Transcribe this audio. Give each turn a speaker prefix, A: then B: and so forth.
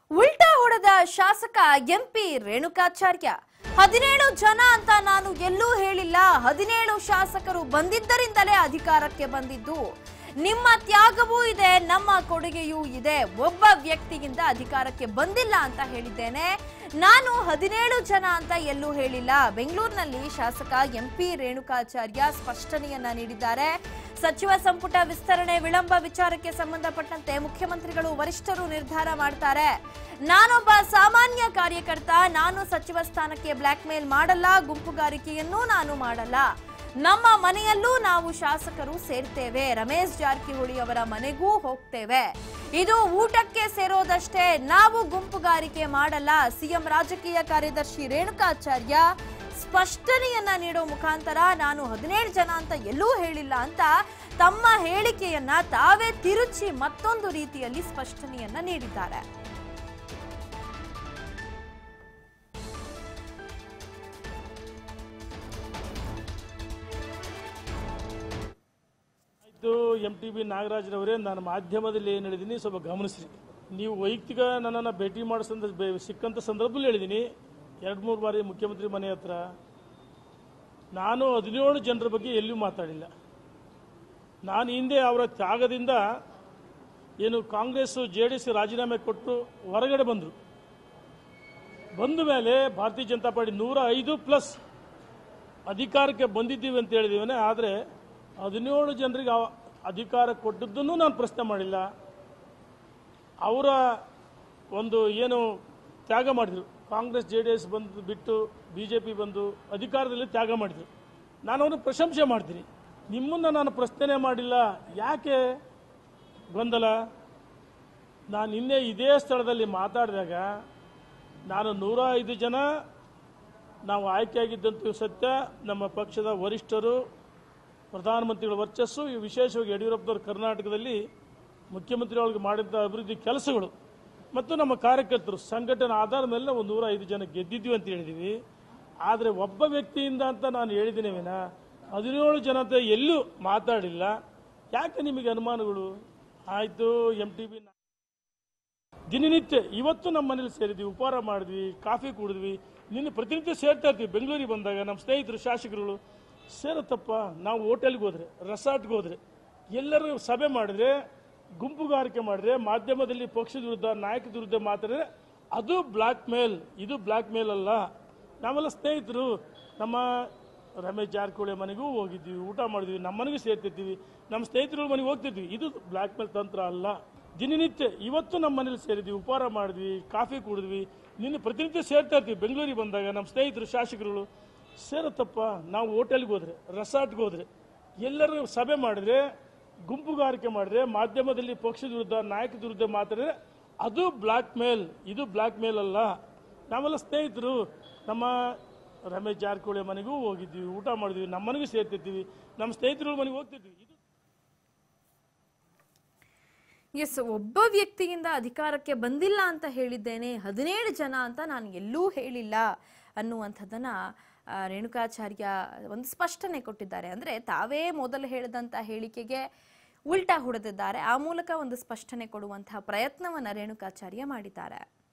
A: ಉಲ್ಟಾ ಹೊಡೆದ ಶಾಸಕ ಎಂಪಿ ರೇಣುಕಾಚಾರ್ಯ 17 ಜನ ಅಂತ ನಾನು ಎಲ್ಲೂ ಹೇಳಿಲ್ಲ. 17 ಶಾಸಕರು ಬಂದಿದ್ದರಿಂದಲೇ ಅಧಿಕಾರಕ್ಕೆ ಬಂದಿದ್ದು. ನಿಮ್ಮ ತ್ಯಾಗವೂ ಇದೆ, ನಮ್ಮ ಕೊಡುಗೆಯೂ ಇದೆ. ಒಬ್ಬ ವ್ಯಕ್ತಿಯಿಂದ ಅಧಿಕಾರಕ್ಕೆ ಬಂದಿಲ್ಲ ಅಂತ ಹೇಳಿದ್ದೇನೆ. ನಾನು 17 ಜನ ಅಂತ ಎಲ್ಲೂ ಹೇಳಿಲ್ಲ. ಬೆಂಗಳೂರಿನಲ್ಲಿ ಶಾಸಕ ಎಂಪಿ ರೇಣುಕಾಚಾರ್ಯ ಸ್ಪಷ್ಟನೆಯನ್ನ ನೀಡಿದ್ದಾರೆ. ಸಚಿವ ಸಂಪುಟ ವಿಸ್ತರಣೆ ವಿಳಂಬ ವಿಚಾರಕ್ಕೆ ಸಂಬಂಧಪಟ್ಟಂತೆ ಮುಖ್ಯಮಂತ್ರಿಗಳು ವರಿಷ್ಠರು ನಿರ್ಧಾರ ಮಾಡ್ತಾರೆ. ನಾನೊಬ್ಬ ಸಾಮಾನ್ಯ ಕಾರ್ಯಕರ್ತ, ನಾನು ಸಚಿವ ಸ್ಥಾನಕ್ಕೆ ಬ್ಲಾಕ್ ಮೇಲ್ ಮಾಡಲ್ಲ, ಗುಂಪುಗಾರಿಕೆಯನ್ನೂ ನಾನು ಮಾಡಲ್ಲ. ನಮ್ಮ ಮನೆಯಲ್ಲೂ ನಾವು ಶಾಸಕರು ಸೇರ್ತೇವೆ, ರಮೇಶ್ ಜಾರಕಿಹೊಳಿ ಅವರ ಮನೆಗೂ ಹೋಗ್ತೇವೆ. ಇದು ಊಟಕ್ಕೆ ಸೇರೋದಷ್ಟೇ, ನಾವು ಗುಂಪುಗಾರಿಕೆ ಮಾಡಲ್ಲ. ಸಿಎಂ ರಾಜಕೀಯ ಕಾರ್ಯದರ್ಶಿ ರೇಣುಕಾಚಾರ್ಯ ಸ್ಪಷ್ಟನೆಯನ್ನ ನೀಡೋ ಮುಖಾಂತರ ನಾನು 17 ಜನ ಅಂತ ಎಲ್ಲೂ ಹೇಳಿಲ್ಲ ಅಂತ ತಮ್ಮ ಹೇಳಿಕೆಯನ್ನ ತಾವೇ ತಿರುಚಿ ಮತ್ತೊಂದು ರೀತಿಯಲ್ಲಿ ಸ್ಪಷ್ಟನೆಯನ್ನ ನೀಡಿದ್ದಾರೆ.
B: MTB ನಾಗರಾಜ್ರವರೇ, ನಾನು ಮಾಧ್ಯಮದಲ್ಲಿ ಏನು ಹೇಳಿದ್ದೀನಿ ಸ್ವಲ್ಪ ಗಮನಿಸ್ರಿ. ನೀವು ವೈಯಕ್ತಿಕ ನನ್ನನ್ನು ಭೇಟಿ ಮಾಡಿಸೋ ಸಿಕ್ಕಂಥ ಸಂದರ್ಭದಲ್ಲಿ ಹೇಳಿದ್ದೀನಿ 2-3 ಬಾರಿ ಮುಖ್ಯಮಂತ್ರಿ ಮನೆ ಹತ್ರ. ನಾನು 17 ಜನರ ಬಗ್ಗೆ ಎಲ್ಲಿಯೂ ಮಾತಾಡಿಲ್ಲ. ನಾನು ಹಿಂದೆ ಅವರ ತ್ಯಾಗದಿಂದ ಏನು ಕಾಂಗ್ರೆಸ್ JDS ರಾಜೀನಾಮೆ ಕೊಟ್ಟು ಹೊರಗಡೆ ಬಂದರು. ಬಂದ ಮೇಲೆ ಭಾರತೀಯ ಜನತಾ ಪಾರ್ಟಿ 105+ ಅಧಿಕಾರಕ್ಕೆ ಬಂದಿದ್ದೀವಿ ಅಂತ ಹೇಳಿದ್ದೀವಿ. ಆದರೆ 17 ಜನರಿಗೆ ಅಧಿಕಾರ ಕೊಟ್ಟದ್ದನ್ನು ನಾನು ಪ್ರಶ್ನೆ ಮಾಡಿಲ್ಲ. ಅವರ ಒಂದು ಏನು ತ್ಯಾಗ ಮಾಡಿದರು, ಕಾಂಗ್ರೆಸ್ JDS ಬಂದು ಬಿಟ್ಟು BJP ಬಂದು ಅಧಿಕಾರದಲ್ಲಿ ತ್ಯಾಗ ಮಾಡಿದರು. ನಾನು ಅವ್ರನ್ನ ಪ್ರಶಂಸೆ ಮಾಡ್ತೀನಿ. ನಿಮ್ಮನ್ನು ನಾನು ಪ್ರಶ್ನೆ ಮಾಡಿಲ್ಲ. ಯಾಕೆ ಗೊಂದಲ? ನಾನು ನಿನ್ನೆ ಇದೇ ಸ್ಥಳದಲ್ಲಿ ಮಾತಾಡಿದಾಗ ನಾನು 105 ಜನ ನಾವು ಆಯ್ಕೆಯಾಗಿದ್ದಂತೂ ಸತ್ಯ. ನಮ್ಮ ಪಕ್ಷದ ವರಿಷ್ಠರು, ಪ್ರಧಾನಮಂತ್ರಿಗಳ ವರ್ಚಸ್ಸು, ವಿಶೇಷವಾಗಿ ಯಡಿಯೂರಪ್ಪನವರು ಕರ್ನಾಟಕದಲ್ಲಿ ಮುಖ್ಯಮಂತ್ರಿಗಳಿಗೆ ಮಾಡಿದ ಅಭಿವೃದ್ಧಿ ಕೆಲಸಗಳು ಮತ್ತು ನಮ್ಮ ಕಾರ್ಯಕರ್ತರು ಸಂಘಟನೆ ಆಧಾರದ ಮೇಲೆ 105 ಜನ ಗೆದ್ದಿದ್ವಿ ಅಂತ ಹೇಳಿದ್ದೀವಿ. ಆದರೆ ಒಬ್ಬ ವ್ಯಕ್ತಿಯಿಂದ ಅಂತ ನಾನು ಹೇಳಿದ್ದೀನಿ ವಿನ 17 ಜನ ಅಂತ ಎಲ್ಲೂ ಮಾತಾಡಿಲ್ಲ. ಯಾಕೆ ನಿಮಗೆ ಅನುಮಾನಗಳು? ಆಯಿತು, MTB ದಿನನಿತ್ಯ ಇವತ್ತು ನಮ್ಮ ಮನೇಲಿ ಸೇರಿದ್ವಿ, ಉಪಹಾರ ಮಾಡಿದ್ವಿ, ಕಾಫಿ ಕುಡಿದ್ವಿ. ನಿನ್ನೆ ಪ್ರತಿನಿತ್ಯ ಸೇರ್ತಾ ಇರ್ತೀವಿ. ಬೆಂಗಳೂರಿಗೆ ಬಂದಾಗ ನಮ್ಮ ಸ್ನೇಹಿತರು ಶಾಸಕರುಗಳು ಸೇರುತ್ತಪ್ಪ. ನಾವು ಹೋಟೆಲ್ಗೆ ಹೋದ್ರೆ, ರೆಸಾರ್ಟ್ಗೆ ಹೋದ್ರೆ, ಎಲ್ಲರೂ ಸಭೆ ಮಾಡಿದ್ರೆ, ಗುಂಪುಗಾರಿಕೆ ಮಾಡಿದ್ರೆ, ಮಾಧ್ಯಮದಲ್ಲಿ ಪಕ್ಷದ ವಿರುದ್ಧ, ನಾಯಕದ ವಿರುದ್ಧ ಮಾತಾಡಿದ್ರೆ ಅದು ಬ್ಲಾಕ್ ಮೇಲ್. ಇದು ಬ್ಲಾಕ್ ಮೇಲ್ ಅಲ್ಲ. ನಾವೆಲ್ಲ ಸ್ನೇಹಿತರು. ನಮ್ಮ ರಮೇಶ್ ಜಾರಕಿಹೊಳಿ ಮನೆಗೂ ಹೋಗಿದ್ವಿ, ಊಟ ಮಾಡಿದ್ವಿ, ನಮ್ಮ ಮನೆಗೂ ಸೇರ್ತಿರ್ತೀವಿ, ನಮ್ಮ ಸ್ನೇಹಿತರುಗಳ ಮನೆಗೆ ಹೋಗ್ತಿದ್ವಿ. ಇದು ಬ್ಲಾಕ್ ಮೇಲ್ ತಂತ್ರ ಅಲ್ಲ. ದಿನನಿತ್ಯ ಇವತ್ತು ನಮ್ಮ ಮನೇಲಿ ಸೇರಿದ್ವಿ, ಉಪಹಾರ ಮಾಡಿದ್ವಿ, ಕಾಫಿ ಕುಡಿದ್ವಿ. ನಿನ್ನೆ ಪ್ರತಿನಿತ್ಯ ಸೇರ್ತಾ ಇರ್ತೀವಿ. ಬೆಂಗಳೂರಿಗೆ ಬಂದಾಗ ನಮ್ಮ ಸ್ನೇಹಿತರು ಶಾಸಕರುಗಳು ಸೇರುತ್ತಪ್ಪ. ನಾವು ಹೋಟೆಲ್ಗೆ ಹೋದ್ರೆ, ರೆಸಾರ್ಟ್ಗೆ ಹೋದ್ರೆ, ಎಲ್ಲರೂ ಸಭೆ ಮಾಡಿದ್ರೆ, ಗುಂಪುಗಾರಿಕೆ ಮಾಡಿದ್ರೆ, ಮಾಧ್ಯಮದಲ್ಲಿ ಪಕ್ಷದ ವಿರುದ್ಧ, ನಾಯಕದ ವಿರುದ್ಧ ಮಾತಾಡಿದ್ರೆ ಅದು ಬ್ಲಾಕ್ ಮೇಲ್. ಇದು ಬ್ಲಾಕ್ ಮೇಲ್ ಅಲ್ಲ. ನಾವೆಲ್ಲ ಸ್ನೇಹಿತರು. ನಮ್ಮ ರಮೇಶ್ ಜಾರಕಿಹೊಳಿ ಮನೆಗೂ ಹೋಗಿದ್ವಿ, ಊಟ ಮಾಡಿದ್ವಿ, ನಮ್ಮ ಮನೆಗೂ ಸೇರ್ತಿರ್ತೀವಿ, ನಮ್ಮ ಸ್ನೇಹಿತರುಗಳ ಮನೆಗೆ ಹೋಗ್ತಿದ್ವಿ.
A: ಎಸ್, ಒಬ್ಬ ವ್ಯಕ್ತಿಯಿಂದ ಅಧಿಕಾರಕ್ಕೆ ಬಂದಿಲ್ಲ ಅಂತ ಹೇಳಿದ್ದೇನೆ, 17 ಜನ ಅಂತ ನಾನು ಎಲ್ಲೂ ಹೇಳಿಲ್ಲ ಅನ್ನುವಂಥದ್ದನ್ನ ರೇಣುಕಾಚಾರ್ಯ ಒಂದು ಸ್ಪಷ್ಟನೆ ಕೊಟ್ಟಿದ್ದಾರೆ. ಅಂದರೆ ತಾವೇ ಮೊದಲು ಹೇಳಿದಂಥ ಹೇಳಿಕೆಗೆ ಉಲ್ಟಾ ಹೊಡೆದಿದ್ದಾರೆ. ಆ ಮೂಲಕ ಒಂದು ಸ್ಪಷ್ಟನೆ ಕೊಡುವಂತಹ ಪ್ರಯತ್ನವನ್ನು ರೇಣುಕಾಚಾರ್ಯ ಮಾಡಿದ್ದಾರೆ.